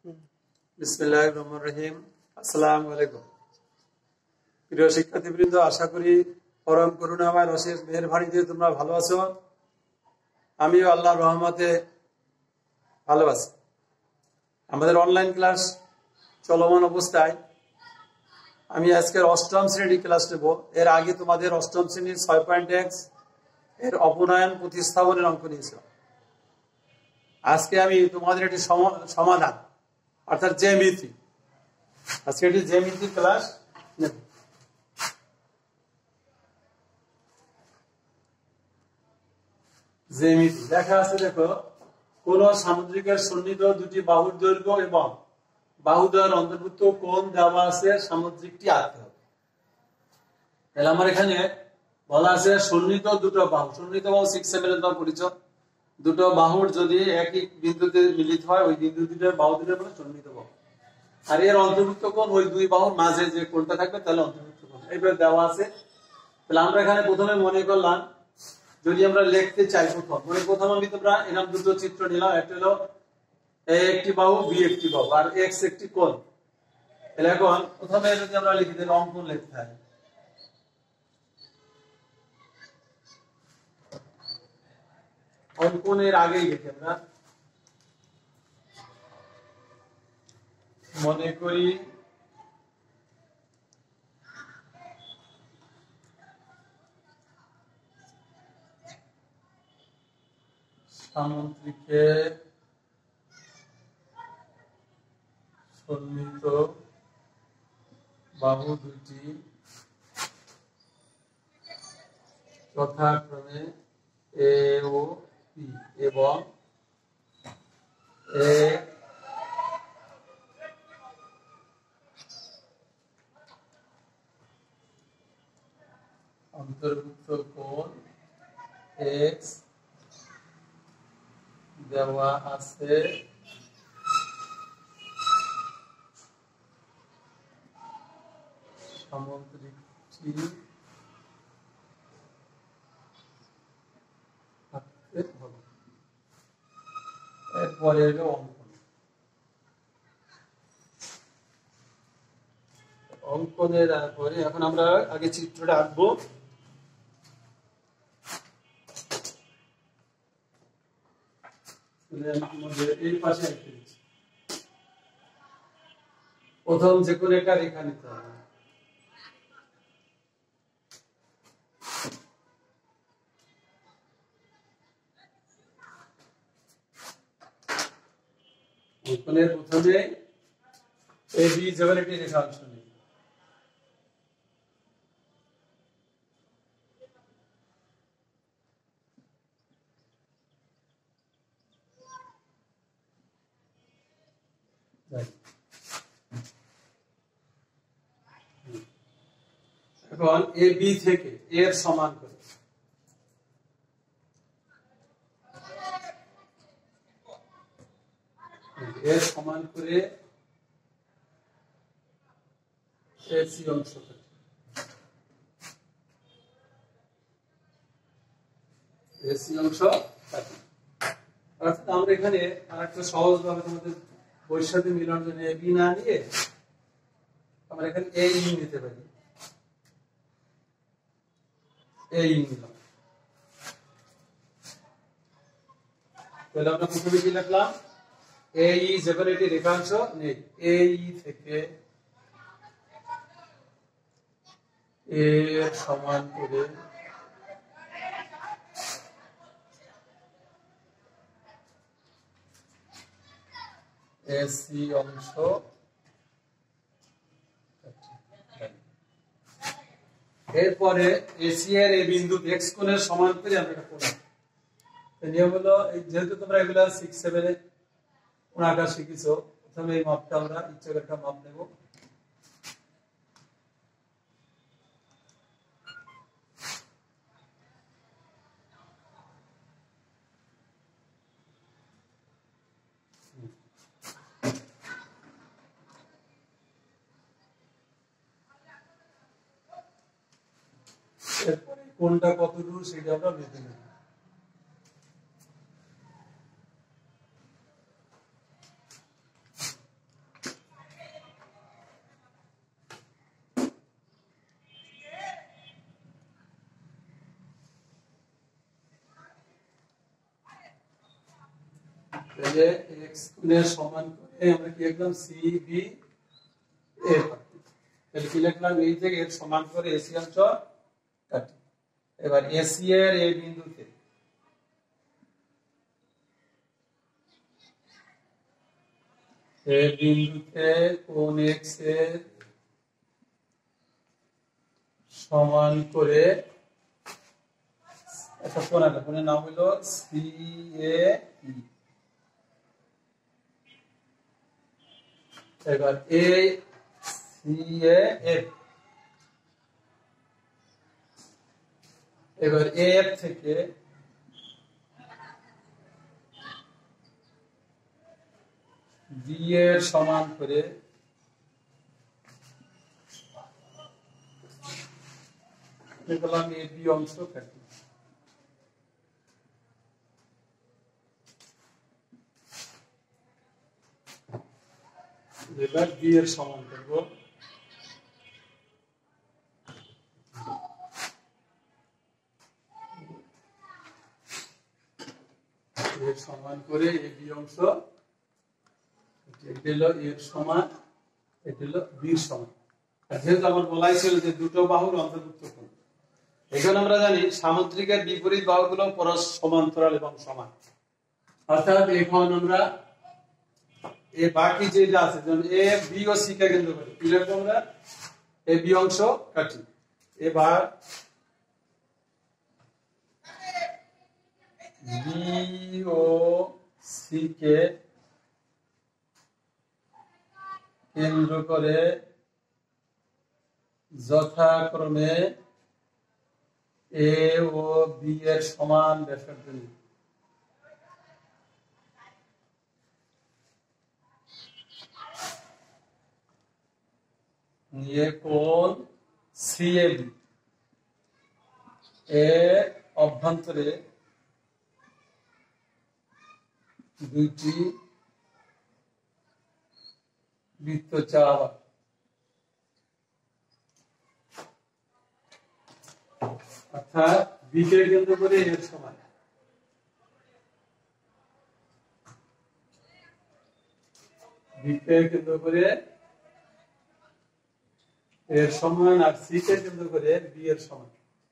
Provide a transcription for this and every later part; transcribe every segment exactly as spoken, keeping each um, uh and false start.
বিসমিল্লাহির রহমানির রহিম। আসসালামু আলাইকুম। প্রিয় শিক্ষার্থীবৃন্দ, আশা করি পরম করুণাময় অশেষ মেহেরবানিতে তোমরা ভালো আছো। আমিও আল্লাহর রহমতে ভালো আছি। আমাদের অনলাইন ক্লাস চলমান অবস্থায় আমি আজকের অষ্টম শ্রেণী ক্লাস নেব। এর আগে তোমাদের অষ্টম শ্রেণীর ছয় পয়েন্ট এক্স এর অপনয়ন প্রতিস্থাপনের অঙ্ক নিয়েছিলাম। আজকে আমি তোমাদের একটি সমাধান অর্থাৎ জ্যামিতি, আজকে একটি জ্যামিতি ক্লাস নেব। জ্যামিতি দেখা আছে, দেখো, কোন সামুদ্রিকের সন্নিহিত দুটি বাহুর দৈর্ঘ্য এবং বাহুদ্বয়ের অন্তর্ভুক্ত কোণ দেওয়া আছে, সামুদ্রিকটি আঁকতে হবে। তাহলে আমার এখানে বলা আছে সন্নিহিত দুটো বাহু, সন্নিহিত বাহু সিক্স সেভেন এর পরিচয়। দুটো বাহুর যদি একই বিন্দুতে মিলিত হয়, ওই বিন্দু দুটোর বাহু দুটোর বলে সন্নিহিত বাহু। আর এর অন্তর্ভুক্ত কোণ ওই দুই বাহুর মাঝে যে কোণটা থাকবে তাহলে অন্তর্ভুক্ত কোণ, এইভাবে দেওয়া আছে। তাহলে আমরা এখানে প্রথমে মনে করলাম, যদি আমরা লিখতে চাই প্রথম মানে প্রথম আমি তোমরা এরকম দুটো চিত্র নিলাম, একটা হলো এ একটি বাহু, বি একটি বাহু, আর এক্স একটি কোণ। তাহলে এখন প্রথমে যদি আমরা লিখি তাহলে অঙ্কন লিখতে হয়। অঙ্কনের আগেই লিখি আমরা মনে করি সামুদ্রিকে সন্নিহিত বাহু দুটি যথাক্রমে এ ও পি এবং এ অন্তর্ভুক্ত কোণ এক্স দেওয়া আছে সামুদ্রিকটি থাকতে হবে। এরপরে হলো অঙ্কন। অঙ্কনের পরে এখন আমরা আগে চিত্রটা আঁকবো। এই পাশে প্রথম যে কোনো একটা রেখা নিতে হবে। অঙ্কনের প্রথমে এ বি যেমন একটি রেখা অংশ নেই। এখন এ বি থেকে এর সমান করে এর সমান করে এসি অংশ এসি অংশ অর্থাৎ আমরা এখানে আরেকটা সহজ ভাবে তোমাদের বৈশাখী মিলন জন্য এ বি না নিয়ে আমরা এখানে এ ই নিতে পারি। এই নিলাম, তাহলে আমরা প্রথমে কি লিখলাম, এই যেখানে এটি রেখাংশ নেই, এই থেকে এর সমান করে এসি অংশ এরপরে এসি এর এই বিন্দু এক্স কোণের সমান করে আমরা এটা করব। নিয়ম হলো, যেহেতু তোমরা এগুলা সিক্স সেভেন এ কোণাকার শিখেছো, প্রথমে এই মাপটা আমরা ইচ্ছা একটা মাপ নেব। এরপরে কোণটা কত দূর সেটা আমরা বেঁধে নেব। তাহলে x গুণের সমান করে আমরা কি লিখলাম সি বি এ পাচ্ছি। তাহলে কি লিখলাম এই যে এর সমান করে এসি অংশ কাটি। এবার এসি এর এই বিন্দুতে এই বিন্দুতে কোণ x এর সমান করে একটা কোণ আছে, কোণের নাম হলো সি এ ই। এবার এ সি এ এফ, এবার এফ থেকে বি এর সমান করে দেখলাম এ বি অংশ কাটি। এবার বি এর সমান করব, এর সমান করে এ বি অংশ, এটা হলো এর সমান, এটা হলো বির সমান। আর যেহেতু আমার বলাই ছিল যে দুটো বাহুর অন্তর্ভুক্ত কোণ, এখন আমরা জানি সামুদ্রিকের বিপরীত বাহুগুলো পরস্পর সমান্তরাল এবং সমান। অর্থাৎ এখন আমরা এই বাকি যেটা আছে যেমন A B O C K কেন্দ্র করে কি লিখবো আমরা, এ বি অংশ কাটি। এবার বি ও সি কে কেন্দ্র করে যথাক্রমে এ ও বি এর সমান ব্যাসার্ধ নিই। নিয়ে কোণ সি এ বি এর অভ্যন্তরে দুইটি বৃত্তচাপ, অর্থাৎ বি কে কেন্দ্র করে এর সমান, বি কে কেন্দ্র করে এর সমান আর সি কে কেন্দ্র করে বি এর সমান।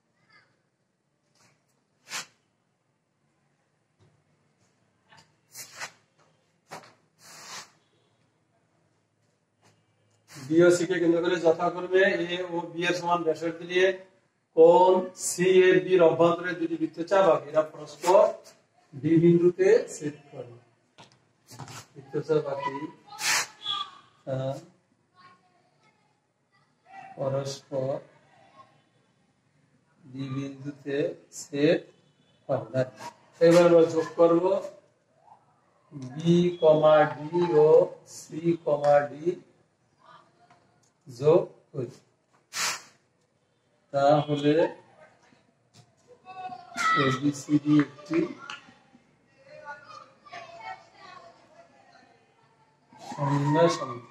বি ও সি কে কেন্দ্র করে যথাক্রমে এ ও বি এর সমান ব্যাসার্ধ দিয়ে কোণ সি এ বি এর অভ্যন্তরে দুটি বৃত্তচাপ আঁকি, এরা পরস্পর ডি বিন্দুতে ছেদ করে। বৃত্তচাপ আঁকি পরস্পর ডি বিন্দুতে ছেদ করে। এবার আমরা যোগ করব বি কমা ডি ও সি কমা ডি যোগ করি, তাহলে এবিসিডি একটি সমন্বয় সমিতি।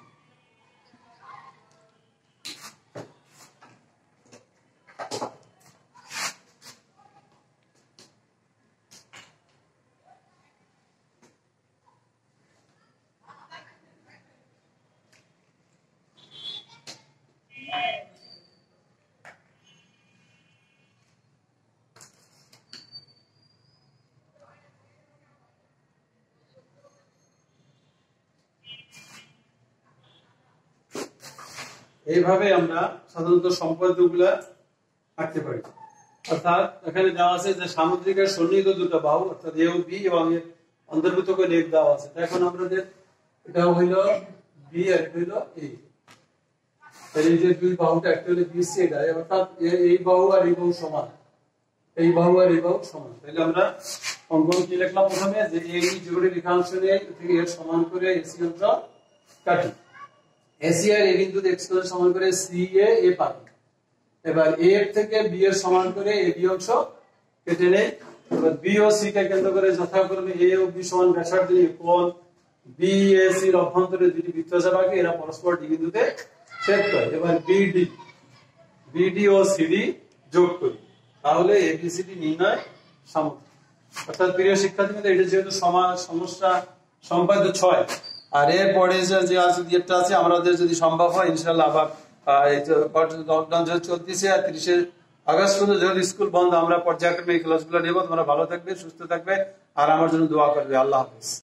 এইভাবে আমরা সাধারণত সম্পর্কগুলা আঁকতে পারি। অর্থাৎ এখানে দেওয়া আছে যে সামুদ্রিকের সন্নিহিত দুটো বাহু অর্থাৎ এ ও বি এবং এর অন্তর্ভুক্ত করে এক দেওয়া আছে। এখন আমাদের এটা হইল বি আর এটা হইল এ, এই যে দুই বাহুটা একটা হলো বি সি, এটা অর্থাৎ এই বাহু আর এই বাহু সমান, এই বাহু আর এই বাহু সমান। তাহলে আমরা অঙ্কন কি লিখলাম প্রথমে যে এই জোড়ে রেখাংশ নিয়ে থেকে এর সমান করে এসি অংশ কাটি। এসি আর এ বিন্দু এক্স এর সমান করে সি এ এ পাবো। এবার এ এর থেকে বি এর সমান করে এ বি অংশ কেটে নেই। এবার বি ও সি কে কেন্দ্র করে যথাক্রমে এ ও বি সমান ব্যাসার্ধ নিয়ে কোণ বি এ সি এর অভ্যন্তরে দুটি বৃত্তচাপ আঁকি, এরা পরস্পর ডি বিন্দুতে ছেদ করে। এবার বিডি বিডি ও সিডি যোগ করি, তাহলে এবিসিডি নির্ণয় সামগ্রিক। অর্থাৎ প্রিয় শিক্ষার্থীদের এটা যেহেতু সমস্যা সম্পাদ্য ছয়। আর এরপরে যে ইয়েটা আছে আমাদের যদি সম্ভব হয় ইনশাল্লাহ আবার লকডাউন যেহেতু চলতেছে আর তিরিশে আগস্ট পর্যন্ত যেহেতু স্কুল বন্ধ আমরা পর্যায়ক্রমে এই ক্লাসগুলো নেবো। তোমরা ভালো থাকবে, সুস্থ থাকবে আর আমার জন্য দোয়া করবে। আল্লাহ হাফিজ।